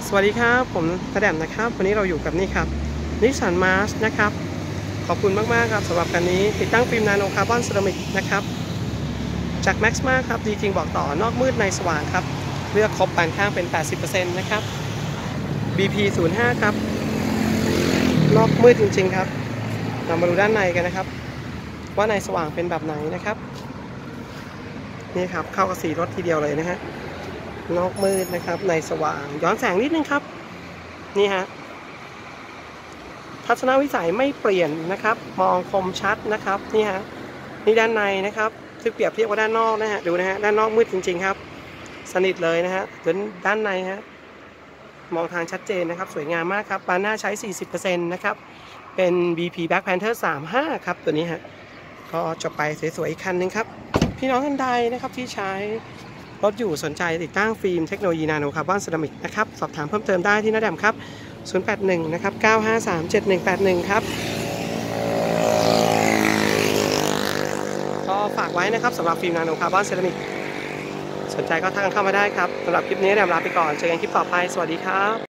สวัสดีครับผมกระแดมนะครับวันนี้เราอยู่กับนี่ครับนิสสันมาร์ชนะครับขอบคุณมากๆครับสำหรับคันนี้ติดตั้งฟิล์มนาโนคาร์บอนเซรามิกนะครับจากแม็กซ์มาครับดีจริงบอกต่อนอกมืดในสว่างครับเลือกครบปานข้างเป็น 80% นะครับ BP05 ครับนอกมืดจริงๆครับเรามาดูด้านในกันนะครับว่าในสว่างเป็นแบบไหนนะครับนี่ครับเข้ากับสีรถทีเดียวเลยนะฮะนอกมืดนะครับในสว่างย้อนแสงนิดนึงครับนี่ฮะ ทัศนวิสัยไม่เปลี่ยนนะครับมองคมชัดนะครับนี่ฮะนี่ด้านในนะครับซึ่งเปรียบเทียบกับด้านนอกนะฮะดูนะฮะด้านนอกมืดจริงๆครับสนิทเลยนะฮะจนด้านในฮะมองทางชัดเจนนะครับสวยงามมากครับบานหน้าใช้ 40% นะครับเป็น BP Black Panther 35ครับตัวนี้ฮะก็จะไปสวยๆอีกคันนึงครับพี่น้องท่านใดนะครับที่ใช้รถอยู่สนใจติดตั้งฟิล์มเทคโนโลยีนาโนคาร์บอนเซรามิกนะครับสอบถามเพิ่มเติมได้ที่น้าแดมครับ081นะครับ9537181ครับก็ฝากไว้นะครับสำหรับฟิล์มนาโนคาร์บอนเซรามิกสนใจก็ทักกันเข้ามาได้ครับสำหรับคลิปนี้แดมลาไปก่อนเจอกันคลิปต่อไปสวัสดีครับ